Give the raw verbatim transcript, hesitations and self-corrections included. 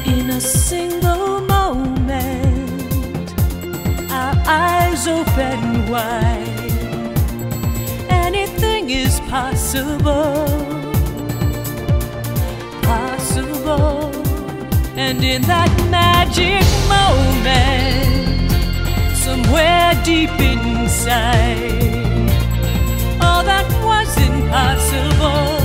In a single moment, our eyes open wide. Anything is possible, possible. And in that magic moment, somewhere deep inside, all that was impossible